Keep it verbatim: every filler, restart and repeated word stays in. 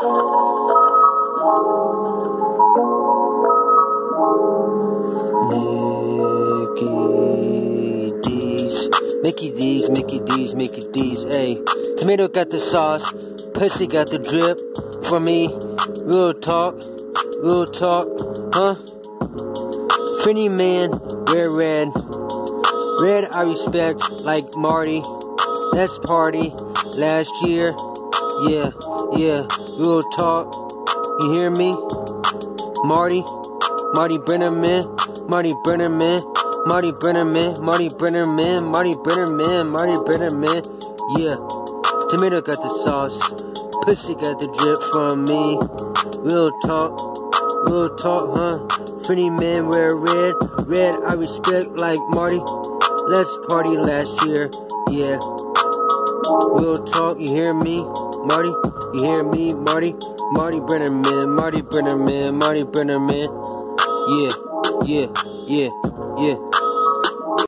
Mickey D's, Mickey D's, Mickey D's, ayy. Tomato got the sauce, pussy got the drip. For me, real talk, real talk, huh? Finny man, wear red. Red I respect, like Marty. Let's party, last year. Yeah, yeah, real talk. You hear me? Marty, Marty Brennerman, Marty Brennerman. Marty Brennerman, Marty Brennerman, Marty Brennerman, Marty Brennerman, yeah. Tomato got the sauce, pussy got the drip from me. Real talk, real talk, huh? Finny man wear red, red I respect like Marty. Let's party last year, yeah. Real talk, you hear me, Marty? You hear me, Marty? Marty Brennerman, Marty Brennerman, Marty Brennerman, yeah, yeah, yeah, yeah.